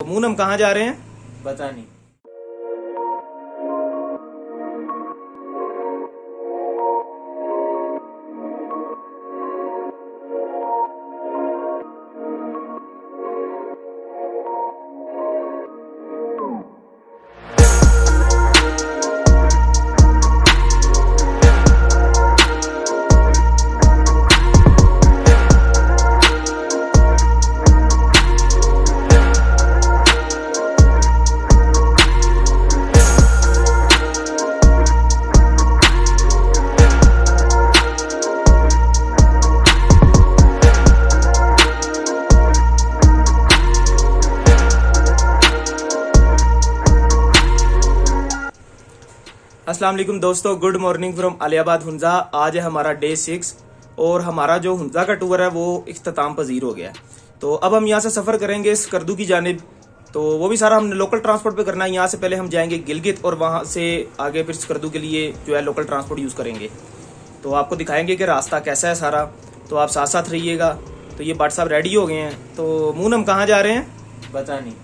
मूनम कहाँ जा रहे हैं? पता नहीं। अस्सलाम वालेकुम दोस्तों, good morning from Aliabad Hunza. आज है हमारा डे 6 और हमारा जो हुंजा का टूर है वो इख्तिताम पजीर हो गया है। तो अब हम यहाँ से सफर करेंगे स्कर्दू की जानिब। तो वो भी सारा हमने लोकल ट्रांसपोर्ट पे करना है। यहाँ से पहले हम जाएंगे गिलगित और वहां से आगे फिर स्कर्दू के लिए जो है लोकल ट्रांसपोर्ट यूज करेंगे। तो आपको दिखाएंगे कि रास्ता कैसा है सारा, तो आप साथ साथ रहिएगा। तो ये भट्ट साहब रेडी हो गए हैं। तो मूनम कहाँ जा रहे हैं? पता नहीं।